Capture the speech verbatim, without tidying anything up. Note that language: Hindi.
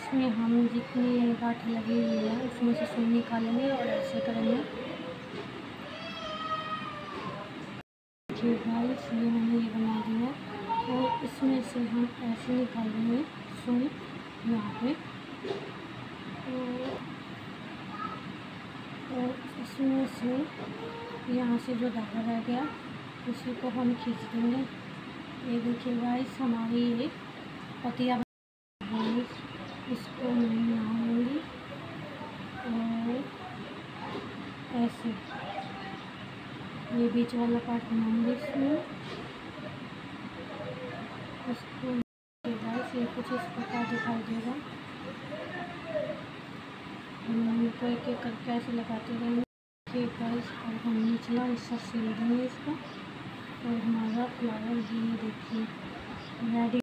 इसमें हम जितनी गांठ लगी हुई है उसमें से सुई निकालेंगे और ऐसे करेंगे। देखिए गाइस, ये मैंने ये बना दिया और इसमें से हम ऐसे निकालेंगे सुई यहाँ पे, और इसमें से यहाँ से जो धागा रह गया उसी को हम खींच देंगे। ये देखिए गाइस, हमारी ये पतिया गाइस, इसको मैं यहाँ लूँगी और ऐसे ये बीच वाला पार्ट बनाऊँगी इसमें। इसको गाइस ये कुछ इस प्रकार दिखाई देगा। हम इनको एक एक करके ऐसे लगाते रहेंगे। देखिए गाइस, और हम निचला हिस्सा सिल देंगे इसका और हमारा फ्लावर ये देखिए रेडी।